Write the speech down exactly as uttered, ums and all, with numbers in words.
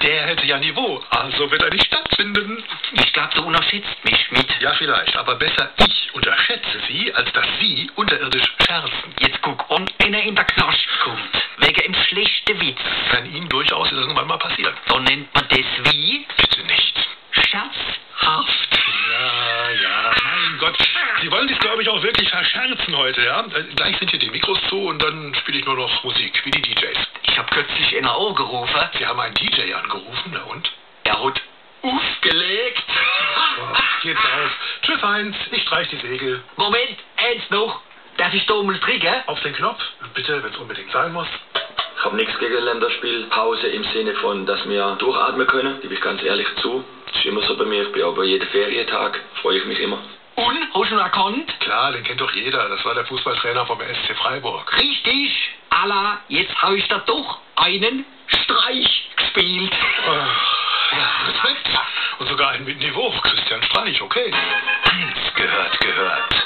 der hätte ja Niveau. Also wird er nicht stattfinden. Ich glaube, du unterschätzt mich, Schmidt. Ja, vielleicht. Aber besser ich unterschätze Sie, als dass Sie unterirdisch scherzen. Jetzt guck, und einer in der Knast kommt. Wegen einem schlechten Witz. Kann Ihnen durchaus irgendwann mal passieren. Dann nennt man das wie? Bitte nicht. Scherzhaft. Ja, ja, mein Gott. Sie wollen sich, glaube ich, auch wirklich verscherzen heute, ja? Äh, Gleich sind hier die Mikros zu und dann spiele ich nur noch Musik, wie die D Js. Ich hab kürzlich einer angerufen. Sie haben einen D J angerufen, na und? Er hat aufgelegt. Oh, geht's auf. Tschüss, Heinz, ich streich die Segel. Moment, eins noch. Darf ich da mal trinken? Auf den Knopf, bitte, wenn es unbedingt sein muss. Ich habe nichts gegen Länderspielpause im Sinne von, dass wir durchatmen können, gebe ich ganz ehrlich zu. Das ist immer so bei mir, ich bin aber jeden Ferientag, freue ich mich immer. Und? Hast du ihn erkannt? Klar, den kennt doch jeder. Das war der Fußballtrainer vom S C Freiburg. Richtig. Allah, jetzt habe ich da doch einen Streich gespielt. Oh, ja, Respekt. Und sogar einen mit Niveau. Christian Streich, okay. Eins gehört gehört.